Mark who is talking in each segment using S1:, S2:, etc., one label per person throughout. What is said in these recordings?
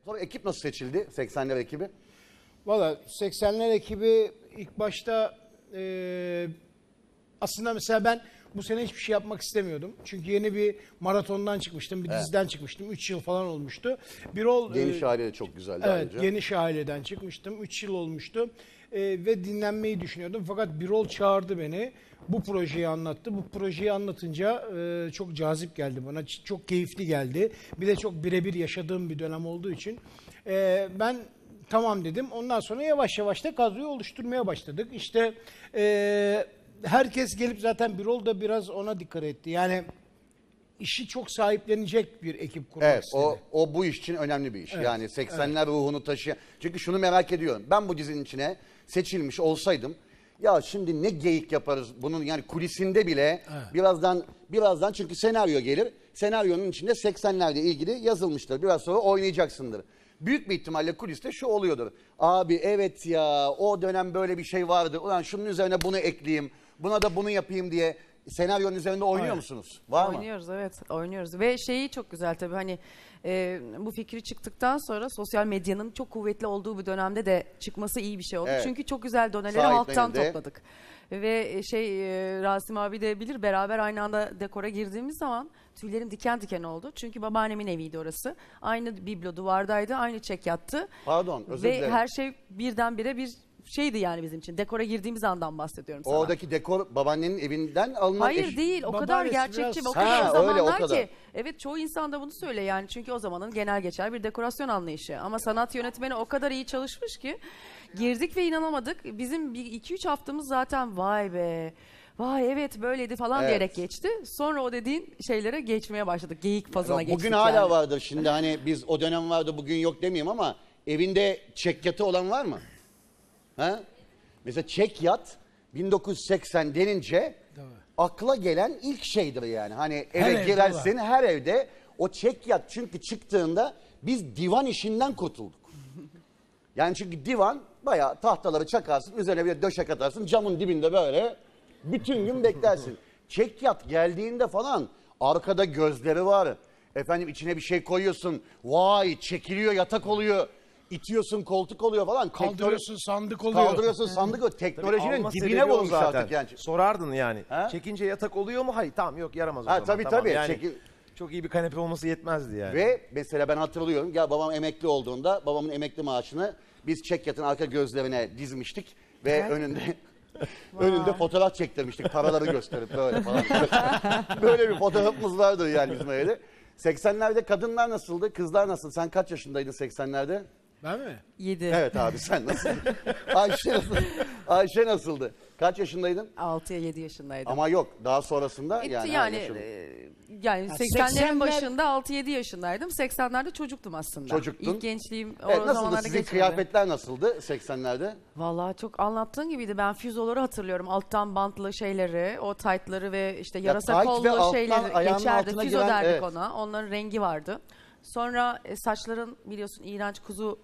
S1: Sonra ekip nasıl seçildi? 80'ler ekibi.
S2: Valla 80'ler ekibi ilk başta aslında mesela ben bu sene hiçbir şey yapmak istemiyordum. Çünkü yeni bir maratondan çıkmıştım, bir diziden çıkmıştım. 3 yıl falan olmuştu.
S1: Geniş Aile de çok güzeldi
S2: evet,
S1: ayrıca.
S2: Geniş Aile'den çıkmıştım. 3 yıl olmuştu. Ve dinlenmeyi düşünüyordum. Fakat Birol çağırdı beni. Bu projeyi anlattı. Bu projeyi anlatınca çok cazip geldi bana. Çok keyifli geldi. Bir de çok birebir yaşadığım bir dönem olduğu için. Ben tamam dedim. Ondan sonra yavaş yavaş da kadroyu oluşturmaya başladık. İşte herkes gelip zaten Birol da biraz ona dikkat etti. Yani işi çok sahiplenecek bir ekip kurmak
S1: Evet,
S2: istedi.
S1: o bu iş için önemli bir iş.
S2: Evet,
S1: Yani 80'ler ruhunu taşıyan. Çünkü şunu merak ediyorum. Ben bu dizinin içine seçilmiş olsaydım ya şimdi ne geyik yaparız bunun yani kulisinde bile birazdan çünkü senaryo gelir. Senaryonun içinde 80'lerle ilgili yazılmıştır. Biraz sonra oynayacaksındır. Büyük bir ihtimalle kuliste şu oluyordur. Abi evet ya o dönem böyle bir şey vardı. Ulan şunun üzerine bunu ekleyeyim. Buna da bunu yapayım diye senaryonun üzerinde oynuyor musunuz? Var mı?
S3: Oynuyoruz, evet, oynuyoruz. Ve şeyi çok güzel tabii, hani bu fikri çıktıktan sonra sosyal medyanın çok kuvvetli olduğu bir dönemde de çıkması iyi bir şey oldu.
S1: Evet.
S3: Çünkü çok güzel doneleri
S1: Sahiplenildi.
S3: halktan topladık. Ve Rasim abi de bilir, beraber aynı anda dekora girdiğimiz zaman tüylerim diken diken oldu. Çünkü babaannemin eviydi orası. Aynı biblo duvardaydı, aynı çek yattı.
S1: Pardon, özür
S3: Ve
S1: dilerim.
S3: her şey birdenbire bir şeydi yani bizim için. Dekora girdiğimiz andan bahsediyorum sana.
S1: Oradaki dekor babaannenin evinden alınan
S3: Hayır değil, o kadar
S2: Babaannesi
S3: gerçekçi
S2: biraz-
S3: ve o kadar
S1: Ha,
S3: zamanlar
S1: öyle, o kadar.
S3: ki. Evet, çoğu insan da bunu söyle yani, çünkü o zamanın genel geçer bir dekorasyon anlayışı. Ama sanat yönetmeni o kadar iyi çalışmış ki girdik ve inanamadık. Bizim bir 2-3 haftamız zaten vay be, vay evet böyleydi falan
S1: Evet.
S3: diyerek geçti. Sonra o dediğin şeylere geçmeye başladık. Geyik fazına
S1: Bak,
S3: geçtik
S1: bugün hala
S3: yani.
S1: vardır şimdi hani biz o dönem vardı bugün yok demeyeyim ama evinde çek yatı olan var mı? Ha? Mesela çek yat 1980 denince akla gelen ilk şeydir yani. Hani eve
S2: evde
S1: girersin her evde o çek yat çünkü çıktığında biz divan işinden kurtulduk. Yani çünkü divan bayağı tahtaları çakarsın üzerine bir de döşek atarsın camın dibinde böyle bütün gün beklersin. Çek yat geldiğinde falan arkada gözleri var. Efendim içine bir şey koyuyorsun. Vay çekiliyor yatak oluyor. İtiyorsun koltuk oluyor falan.
S2: Kaldırıyorsun sandık oluyor.
S1: Kaldırıyorsun sandık oluyor. Teknolojinin
S4: Alma
S1: dibine
S4: sebebi o
S1: vurmuş
S4: zaten.
S1: artık yani.
S4: Sorardın yani.
S1: Ha?
S4: Çekince yatak oluyor mu? Hayır tamam yok yaramaz o
S1: Ha,
S4: zaman.
S1: tabii,
S4: tamam.
S1: tabii.
S4: Yani çok iyi bir kanepe olması yetmezdi yani.
S1: Ve mesela ben hatırlıyorum ya babam emekli olduğunda babamın emekli maaşını biz çek yatın arka gözlerine dizmiştik ve önünde fotoğraf çektirmiştik paraları gösterip böyle falan. Böyle bir fotoğrafımız vardı yani bizim evde. 80'lerde kadınlar nasıldı? Kızlar nasıl? Sen kaç yaşındaydın 80'lerde?
S2: Ben mi?
S3: 7.
S1: Evet abi sen nasıldın? Ayşe nasıl? Ayşe nasıldı? Kaç yaşındaydın?
S3: 6'ya 7 yaşındaydım.
S1: Ama yok daha sonrasında yani.
S3: Yani
S1: yaşım.
S3: yani
S2: Ha,
S3: 80'lerin
S2: 80'ler
S3: başında 6-7 yaşındaydım. 80'lerde çocuktum aslında.
S1: Çocuktun.
S3: İlk gençliğim o
S1: Evet, nasıldı
S3: zamanlarda
S1: sizin
S3: geçmedi.
S1: kıyafetler nasıldı 80'lerde?
S3: Vallahi çok anlattığın gibiydi. Ben füzoları hatırlıyorum. Alttan bantlı şeyleri, o taytları ve işte yarasa
S1: tayt ve
S3: kollu
S1: alttan
S3: şeyleri
S1: ayağının
S3: geçerdi.
S1: altına
S3: Füzo
S1: giren,
S3: derdik
S1: evet.
S3: ona. Onların rengi vardı. Sonra saçların biliyorsun iğrenç kuzu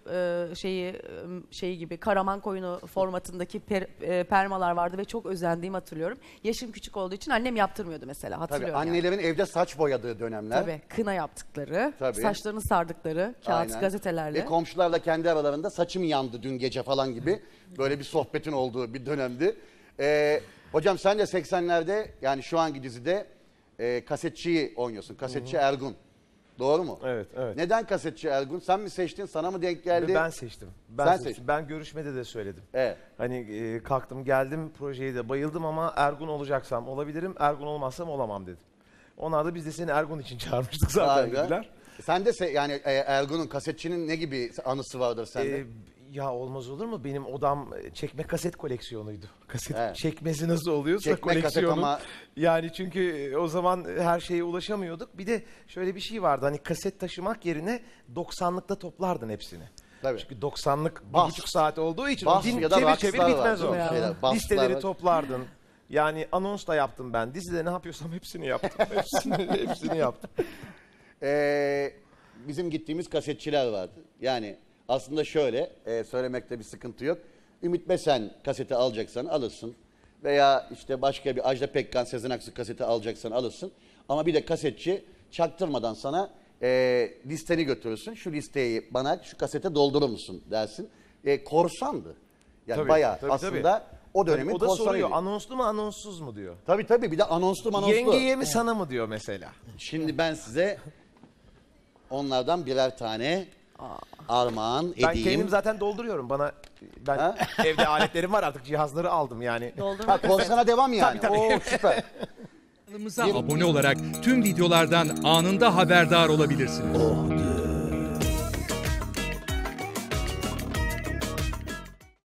S3: şeyi gibi karaman koyunu formatındaki permalar vardı ve çok özendiğimi hatırlıyorum. Yaşım küçük olduğu için annem yaptırmıyordu mesela,
S1: Tabii
S3: hatırlıyorum yani.
S1: annelerin evde saç boyadığı dönemler.
S3: Tabii kına yaptıkları,
S1: Tabii.
S3: saçlarını sardıkları kağıt
S1: Aynen.
S3: gazetelerle.
S1: Ve komşularla kendi aralarında saçım yandı dün gece falan gibi böyle bir sohbetin olduğu bir dönemdi. Hocam sen de 80'lerde yani şu anki dizide kasetçiyi oynuyorsun. Kasetçi Ergun. Doğru mu?
S4: Evet, evet.
S1: Neden kasetçi Ergun? Sen mi seçtin? Sana mı denk geldi?
S4: Ve ben seçtim. Ben
S1: Sen
S4: seçtim.
S1: seçtin.
S4: Ben görüşmede de söyledim.
S1: Evet.
S4: Hani kalktım geldim projeye de bayıldım ama Ergun olacaksam olabilirim, Ergun olmazsam olamam dedim. Onlar da biz de seni Ergun için çağırmıştık zaten
S1: Harika.
S4: dediler.
S1: Sen de yani Ergun'un kasetçinin ne gibi anısı vardır sende?
S4: Ya olmaz olur mu? Benim odam çekme kaset koleksiyonuydu. Kaset
S1: Evet.
S4: çekmesi nasıl oluyorsa
S1: Çekme kaset
S4: koleksiyonu.
S1: ama-
S4: Yani çünkü o zaman her şeye ulaşamıyorduk. Bir de şöyle bir şey vardı. Hani kaset taşımak yerine 90'lıkta toplardın hepsini.
S1: Tabii.
S4: Çünkü 90'lık
S1: Bas.
S4: 1,5 saat olduğu için
S1: Bas
S4: din
S1: ya da
S4: çevir çevir
S1: rockstar
S4: bitmez
S1: var.
S4: o.
S1: Şeyler, baslar
S4: Listeleri
S1: var.
S4: toplardın. Yani anons da yaptım ben. Dizide ne yapıyorsam hepsini yaptım. hepsini yaptım.
S1: Bizim gittiğimiz kasetçiler vardı. Yani aslında şöyle söylemekte bir sıkıntı yok. Ümit Besen kaseti alacaksan alırsın. Veya işte başka bir Ajda Pekkan, Sezen Aksu kaseti alacaksan alırsın. Ama bir de kasetçi çaktırmadan sana listeni götürürsün. Şu listeyi bana şu kasete doldurur musun dersin. Korsandı. Yani
S4: Tabii,
S1: bayağı
S4: tabii,
S1: aslında o dönemin
S4: O da
S1: korsanıydı.
S4: soruyor anonslu mu anonssuz mu diyor.
S1: Tabii bir de anonslu.
S4: Yengeye mi sana mı diyor mesela.
S1: Şimdi ben size onlardan birer tane armağan
S4: Ben
S1: edeyim.
S4: kendim zaten dolduruyorum. Ben evde aletlerim var artık cihazları aldım yani.
S3: Doldurmak
S1: Korsana devam yani. Oo süper.
S5: Kanalımıza abone olarak tüm videolardan anında haberdar olabilirsiniz.